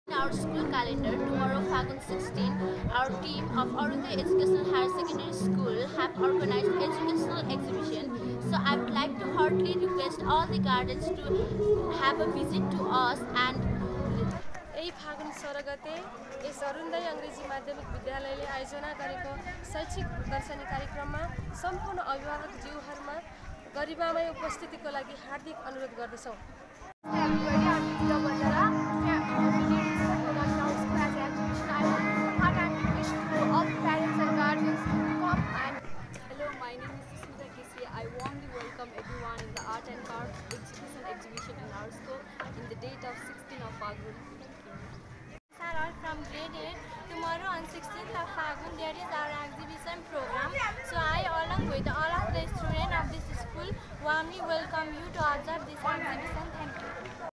In our school calendar, tomorrow, Fagun 16, our team of Arunday Educational Higher Secondary School have organized educational exhibition. So I would like to heartily request all the guardians to have a visit to us and यही फागुन 16 गते यस अरुणोदय अंग्रेजी माध्यमिक विद्यालयले आयोजना गरेको शैक्षिक प्रदर्शनी कार्यक्रममा सम्पूर्ण अभिभावकज्यूहरुमा गरिमामय उपस्थितिको लागि हार्दिक अनुरोध गर्दछौं। Hello, my name is Smita Kisi. I warmly welcome everyone in the Art and Craft exhibition in our school in the date of 16th of Fagun. Are all from grade 8. Tomorrow on 16th of Fagun there is our exhibition program. So I along with all of the students of this school warmly welcome you to observe this exhibition.